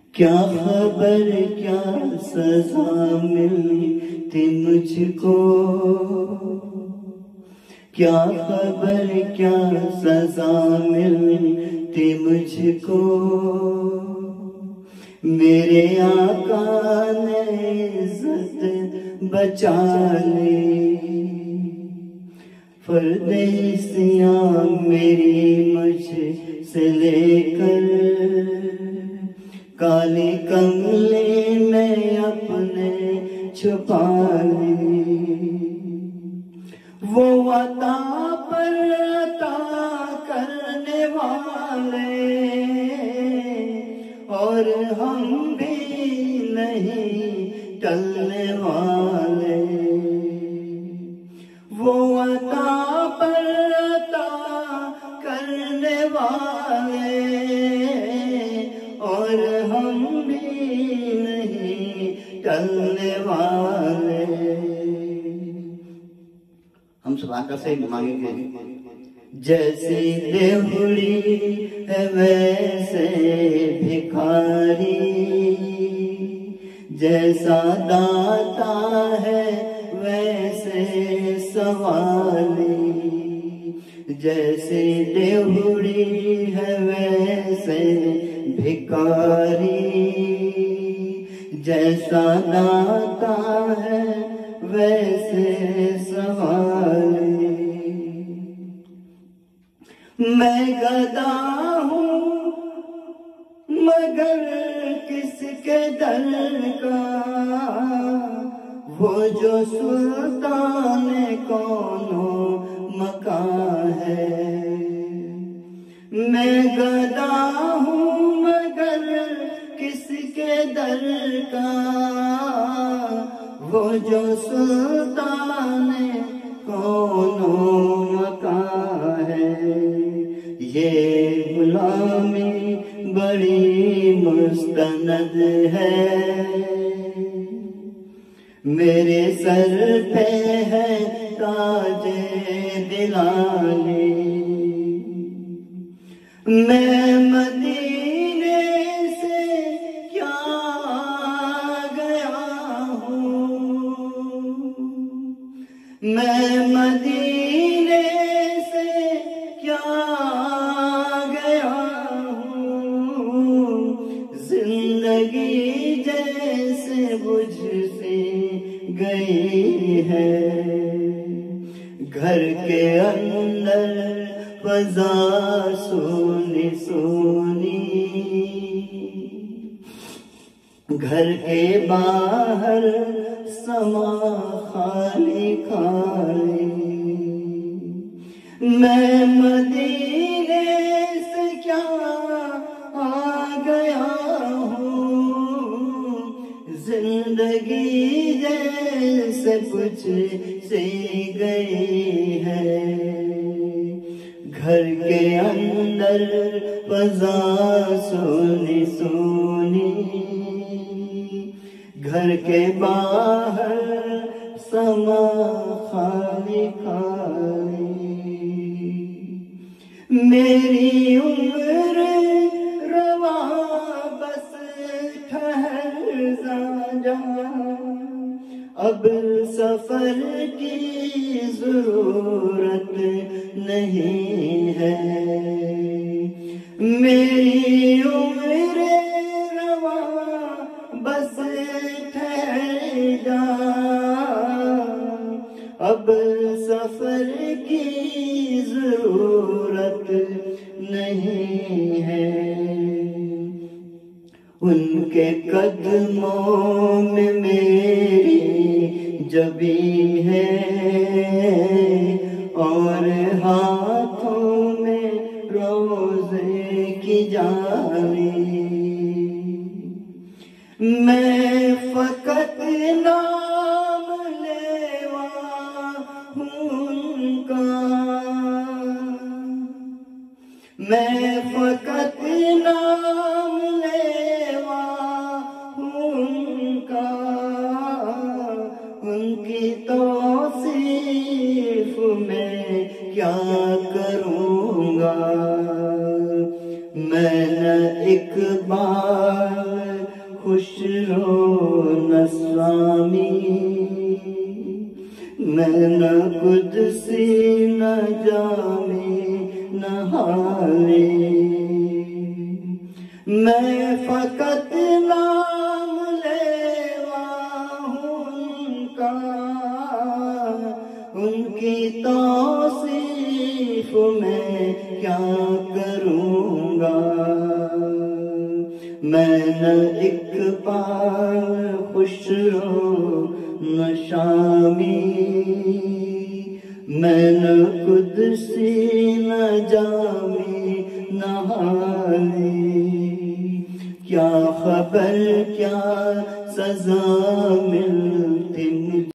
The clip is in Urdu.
کیا خبر کیا سزا ملتی مجھ کو، کیا خبر کیا سزا ملتی مجھ کو، میرے آقا نے عزت بچا لی، پردیسیاں میری مجھ سے لے کر کالی کملی میں اپنے چھپا لی، وہ عطا پر عطا کرنے والے اور ہم بھی نہیں ٹلنے والے، وہ عطا پر عطا کرنے والے اور ہم بھی نہیں ٹلنے والے۔ ہم سب آقا سے مانگیں گے، جیسی دیوڑی ہے ویسے بھکاری، جیسا داتا ہے ویسے سوالی، جیسی دیوڑی ہے ویسے بھکاری، جیسا داتا ہے ویسے سوالی، میں گدا ہوں مگر کس کے در کا، وہ جو سلطان کونوں مکان ہے، میں گدا ہوں مگر کس کے در کا، وہ جو سلطان کونوں مکان ہے، یہ غلامی بڑی مستند ہے، میرے سر پہ ہے تاج دلالی، میں مدینے سے کیا گیا ہوں، میں مدینے سے کیا گیا ہوں، زندگی جیسے بجھ سی گئی ہے، گھر کے اندر فضا سونی سونی، گھر کے باہر سما خالی خالی، میں مدینے سے کیا آ گیا ہوں، زندگی جیسے کچھ سی گئی ہے، گھر کے اندر فضا سونی سونی، گھر کے باہر سما خالی خالی، میری عمر رواں بس ٹھہر جا، اب سفر کی ضرورت نہیں ہے، میری عمر رواں بس ٹھہر جا، اب سفر کی ضرورت نہیں ہے، ان کے قدموں میں میری جبی ہے اور ہاتھوں میں روزے کی جالی، میں فقط نام لیوا ہوں ان کا، میں فقط نام لیوا ہوں ان کا، ان کی توصیف میں کیا کروں گا، میں نہ اقبال خوش رو نہ سوامی میں نہ قدسی نہ جامی نہ حالی میں فقط نام لیوا ہوں ان کا ان کی توصیف میں کیا کروں گا میں نہ اقبال خوش رو نہ شامی میں نہ قدسی نہ جامی نہ حالی کیا خبر کیا سزا ملتی